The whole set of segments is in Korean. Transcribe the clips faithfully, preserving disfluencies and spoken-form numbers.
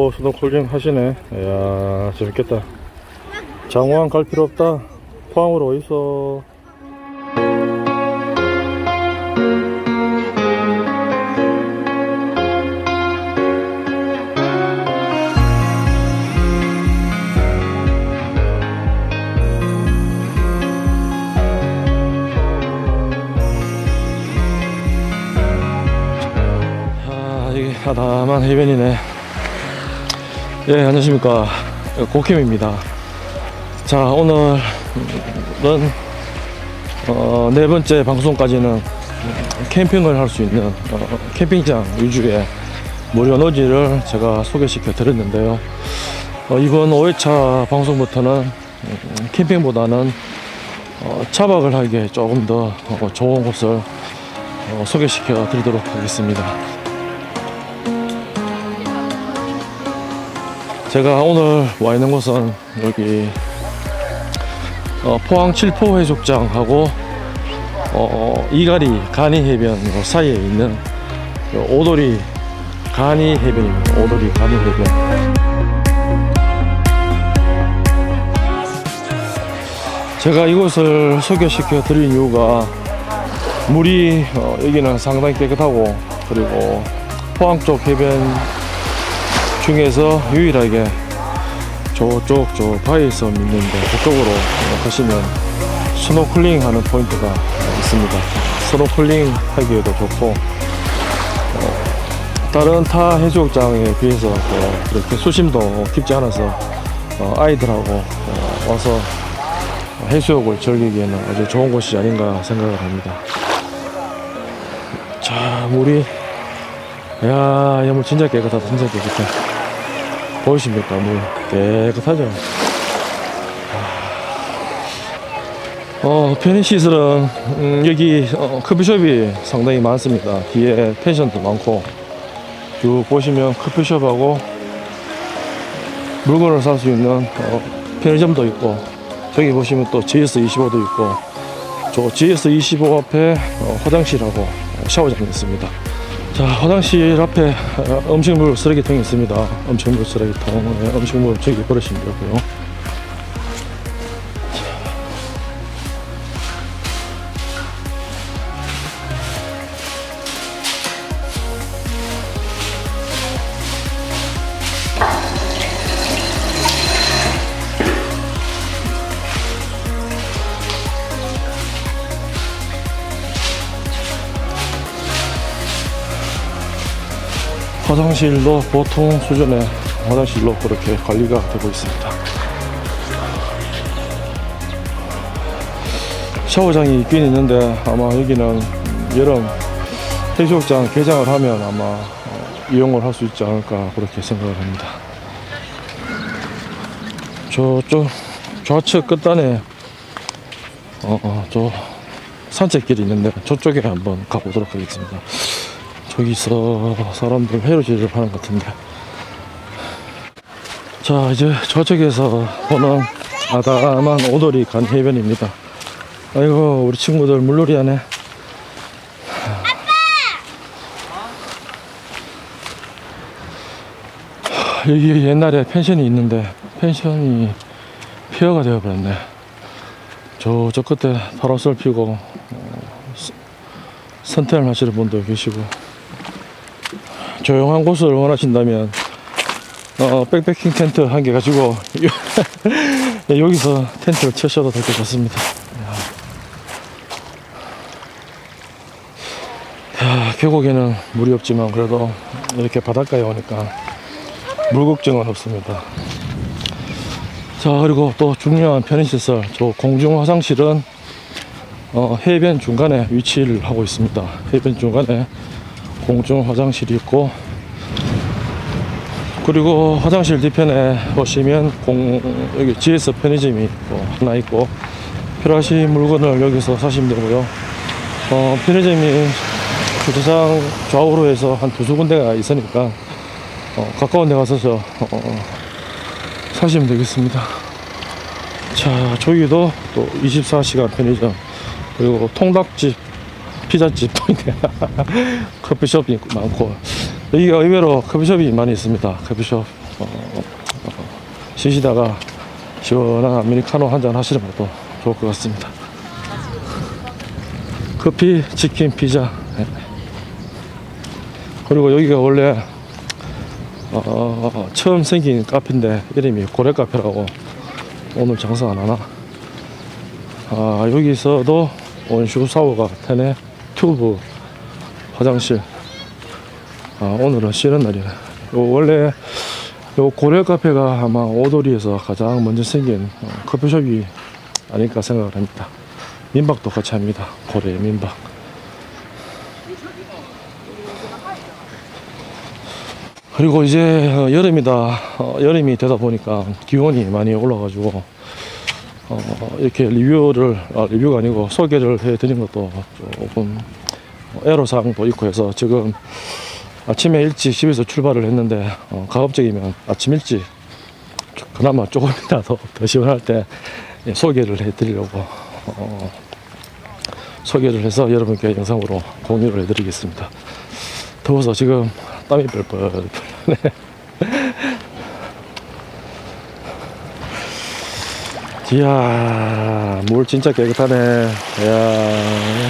또 스노클링 하시네. 이야, 재밌겠다. 장호항 갈 필요 없다. 포항으로 있어. 아담한 해변이네. 예, 안녕하십니까, 고캠입니다. 자, 오늘은 어, 네 번째 방송까지는 캠핑을 할 수 있는 어, 캠핑장 위주의 무료 노지를 제가 소개시켜 드렸는데요. 어, 이번 오 회차 방송부터는 캠핑보다는 어, 차박을 하기에 조금 더 어, 좋은 곳을 어, 소개시켜 드리도록 하겠습니다. 제가 오늘 와 있는 곳은 여기 어, 포항 칠포 해수욕장하고 어, 이가리 간이 해변 사이에 있는 오도리 간이 해변입니다. 오도리 간이 해변. 제가 이곳을 소개시켜 드린 이유가 물이 어, 여기는 상당히 깨끗하고, 그리고 포항 쪽 해변 중에서 유일하게 저쪽 저 바위섬 있는데 그쪽으로 가시면 스노클링 하는 포인트가 있습니다. 스노클링 하기에도 좋고, 어, 다른 타 해수욕장에 비해서 어, 그렇게 수심도 깊지 않아서 어, 아이들하고 어, 와서 해수욕을 즐기기에는 아주 좋은 곳이 아닌가 생각을 합니다. 자, 물이, 야, 이 물 진짜 깨끗하다. 진짜 깨끗해. 보이십니까? 물 깨끗하죠? 어, 편의시설은 음, 여기 어, 커피숍이 상당히 많습니다. 뒤에 펜션도 많고, 쭉 보시면 커피숍하고 물건을 살 수 있는 어, 편의점도 있고, 저기 보시면 또 지에스 이십오도 있고, 저 지에스 이십오 앞에 어, 화장실하고 샤워장이 있습니다. 자, 화장실 앞에 음식물 쓰레기통이 있습니다. 음식물 쓰레기통, 네, 음식물 저기 버리시면 되고요. 화장실도 보통 수준의 화장실로 그렇게 관리가 되고 있습니다. 샤워장이 있긴 있는데 아마 여기는 여름 해수욕장 개장을 하면 아마 이용을 할 수 있지 않을까 그렇게 생각을 합니다. 저쪽 좌측 끝단에 어, 어, 저 산책길이 있는데 저쪽에 한번 가보도록 하겠습니다. 여기서 사람들 회로질을 하는 것 같은데. 자, 이제 저쪽에서 보는 아담한 오도리 간 해변입니다. 아이고, 우리 친구들 물놀이 하네. 아빠! 여기 옛날에 펜션이 있는데 펜션이 폐허가 되어버렸네. 저, 저 끝에 파라솔 피고 어, 선탠을 하시는 분도 계시고, 조용한 곳을 원하신다면 어, 백패킹 텐트 한 개 가지고 여기서 텐트를 쳐셔도 될 것 같습니다. 야, 계곡에는 물이 없지만 그래도 이렇게 바닷가에 오니까 물 걱정은 없습니다. 자, 그리고 또 중요한 편의시설, 저 공중 화장실은 어, 해변 중간에 위치를 하고 있습니다. 해변 중간에 공중 화장실이 있고, 그리고 화장실 뒤편에 보시면 공, 여기 지에스 편의점이 있고, 하나 있고, 필요하신 물건을 여기서 사시면 되고요. 어, 편의점이 주차장 좌우로 해서 한 두세 군데가 있으니까 어, 가까운 데 가서 어, 사시면 되겠습니다. 자, 저기도 또 이십사 시간 편의점, 그리고 통닭집, 피자집, 커피숍이 많고, 여기가 의외로 커피숍이 많이 있습니다. 커피숍. 어, 어, 쉬시다가 시원한 아메리카노 한잔 하시는 것도 좋을 것 같습니다. 커피, 치킨, 피자. 네. 그리고 여기가 원래 어, 처음 생긴 카페인데 이름이 고래 카페라고. 오늘 장사 안 하나? 아, 여기서도 원슈 샤워가 되네. 튜브 화장실. 아, 오늘은 쉬는 날이네. 요 원래 요 고래 카페가 아마 오도리에서 가장 먼저 생긴 어, 커피숍이 아닐까 생각을 합니다. 민박도 같이 합니다. 고래 민박. 그리고 이제 어, 여름이다. 어, 여름이 되다 보니까 기온이 많이 올라가지고 어, 이렇게 리뷰를 아, 리뷰가 아니고 소개를 해드린 것도 조금 애로사항도 있고 해서 지금 아침에 일찍 집에서 출발을 했는데 어, 가급적이면 아침 일찍 그나마 조금이라도 더 시원할 때 예, 소개를 해드리려고 어, 소개를 해서 여러분께 영상으로 공유를 해드리겠습니다. 더워서 지금 땀이 뻘뻘 네. 이야, 물 진짜 깨끗하네. 이야,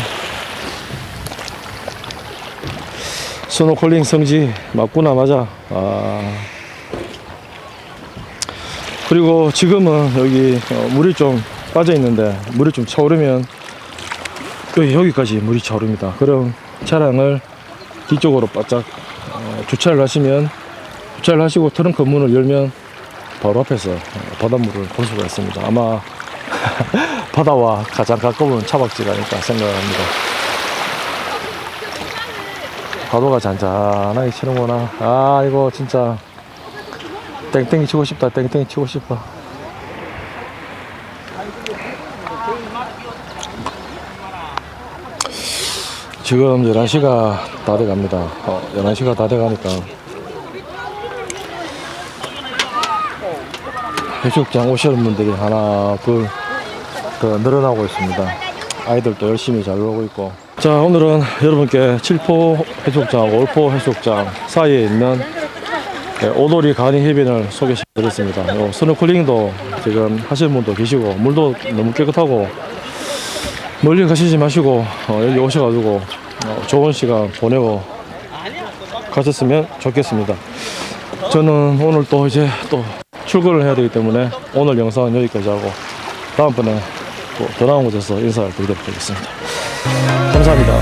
스노클링 성지 맞구나. 맞아. 아, 그리고 지금은 여기 물이 좀 빠져 있는데 물이 좀 차오르면 여기, 여기까지 물이 차오릅니다. 그럼 차량을 뒤쪽으로 바짝 어, 주차를 하시면, 주차를 하시고 트렁크 문을 열면 바로 앞에서 바닷물을 볼 수가 있습니다. 아마 바다와 가장 가까운 차박지가 아닐까 생각합니다. 파도가 잔잔하게 치는구나. 아, 이거 진짜 땡땡이 치고 싶다. 땡땡이 치고 싶다. 지금 열한 시가 다 돼갑니다. 어, 열한 시가 다 돼가니까 해수욕장 오시는 분들이 하나 둘 더 늘어나고 있습니다. 아이들도 열심히 잘 놀고 있고. 자, 오늘은 여러분께 칠포 해수욕장, 올포 해수욕장 사이에 있는 오도리 간이 해변을 소개시켜드렸습니다. 스노클링도 지금 하시는 분도 계시고, 물도 너무 깨끗하고 멀리 가시지 마시고 어, 여기 오셔가지고 어, 좋은 시간 보내고 가셨으면 좋겠습니다. 저는 오늘 또 이제 또 출근을 해야 되기 때문에 오늘 영상은 여기까지 하고 다음번에 또 더 나은 곳에서 인사를 드리도록 하겠습니다. 감사합니다.